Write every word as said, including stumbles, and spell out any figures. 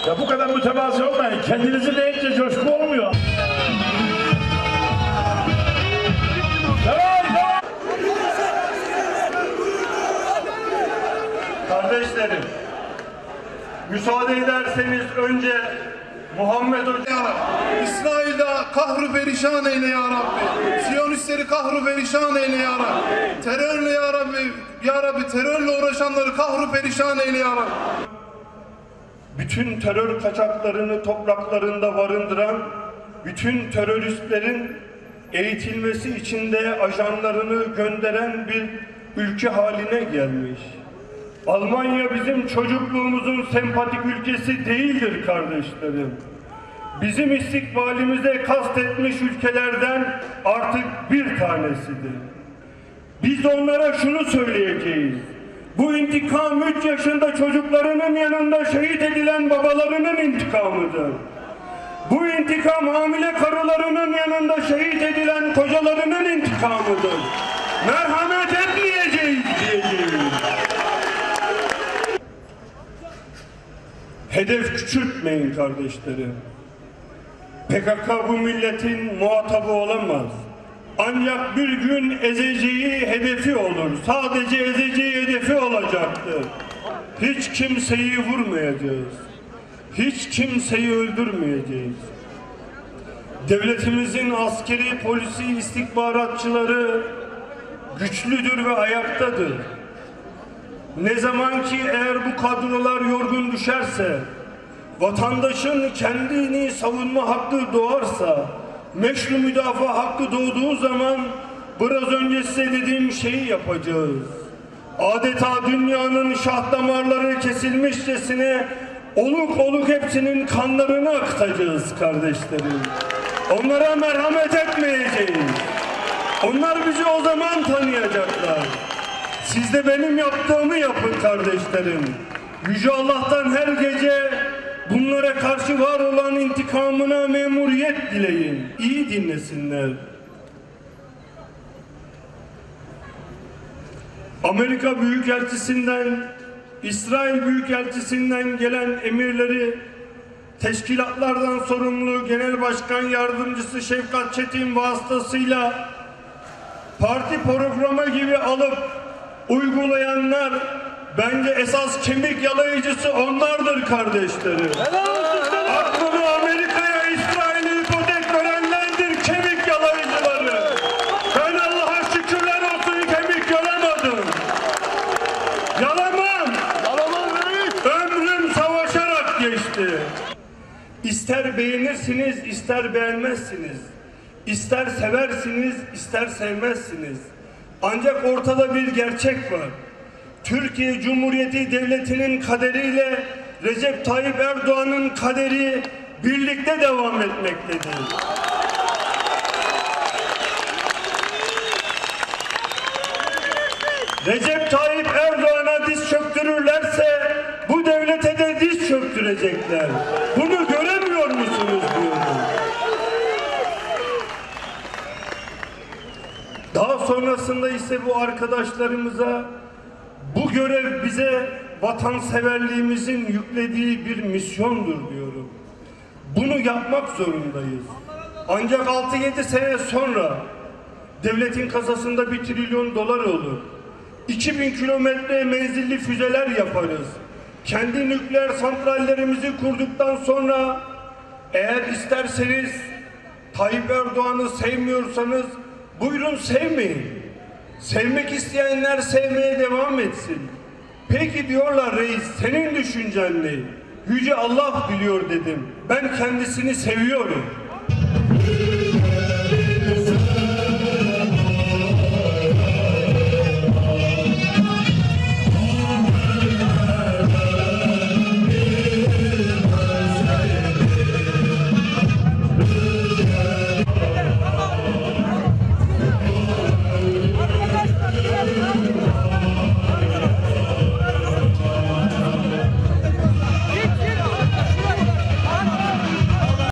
Ya bu kadar mütevazı olmayın. Kendinizi deyince coşku olmuyor. Kardeşlerim, müsaade ederseniz önce Muhammed Hoca, İsrail'de kahru perişan eyle ya Rabbi. Siyonistleri kahru perişan eyle ya Rabbi. Terörle ya Rabbi, ya Rabbi terörle uğraşanları kahru perişan eyle ya Rabbi. bütün terör kaçaklarını topraklarında barındıran, bütün teröristlerin eğitilmesi için de ajanlarını gönderen bir ülke haline gelmiş. Almanya bizim çocukluğumuzun sempatik ülkesi değildir kardeşlerim. Bizim istikbalimize kastetmiş ülkelerden artık bir tanesidir. Biz onlara şunu söyleyeceğiz. Bu intikam üç yaşında çocuklarının yanında şehit edilen babalarının intikamıdır. Bu intikam hamile karılarının yanında şehit edilen kocalarının intikamıdır. Merhamet etmeyeceğiz diyeceğiz. Hedef küçültmeyin kardeşlerim. P K K bu milletin muhatabı olamaz. Ancak bir gün ezeceği hedefi olur. Sadece ezeceği hedefi olacaktır. Hiç kimseyi vurmayacağız. Hiç kimseyi öldürmeyeceğiz. Devletimizin askeri, polisi, istihbaratçıları güçlüdür ve ayaktadır. Ne zaman ki eğer bu kadrolar yorgun düşerse, vatandaşın kendini savunma hakkı doğarsa, meşru müdafaa hakkı doğduğu zaman biraz önce size dediğim şeyi yapacağız. Adeta dünyanın şah damarları kesilmişçesine oluk oluk hepsinin kanlarını akıtacağız kardeşlerim. Onlara merhamet etmeyeceğiz. Onlar bizi o zaman tanıyacaklar. Siz de benim yaptığımı yapın kardeşlerim. Yüce Allah'tan her gece bunlara karşı var olan intikamına memuriyet dileyin. İyi dinlesinler. Amerika Büyükelçisi'nden, İsrail Büyükelçisi'nden gelen emirleri teşkilatlardan sorumlu Genel Başkan Yardımcısı Şefkat Çetin vasıtasıyla parti programı gibi alıp uygulayanlar, bence esas kemik yalayıcısı onlardır kardeşlerim. Aklını Amerika'ya, İsrail'e ipotek verenlerdir kemik yalayıcıları. Ben Allah'a şükürler olsun kemik yalamadım. Yalamam. Ömrüm savaşarak geçti. İster beğenirsiniz, ister beğenmezsiniz. İster seversiniz, ister sevmezsiniz. Ancak ortada bir gerçek var. Türkiye Cumhuriyeti Devleti'nin kaderiyle Recep Tayyip Erdoğan'ın kaderi birlikte devam etmektedir. Recep Tayyip Erdoğan'a diz çöktürürlerse bu devlete de diz çöktürecekler. Bunu göremiyor musunuz diyorum. Daha sonrasında ise bu arkadaşlarımıza bu görev bize vatanseverliğimizin yüklediği bir misyondur diyorum. Bunu yapmak zorundayız. Ancak altı yedi sene sonra devletin kasasında bir trilyon dolar olur. iki bin kilometre menzilli füzeler yaparız. Kendi nükleer santrallerimizi kurduktan sonra eğer isterseniz Tayyip Erdoğan'ı sevmiyorsanız buyurun sevmeyin. Sevmek isteyenler sevmeye devam etsin. Peki diyorlar reis, senin düşüncen ne? Yüce Allah biliyor dedim. Ben kendisini seviyorum.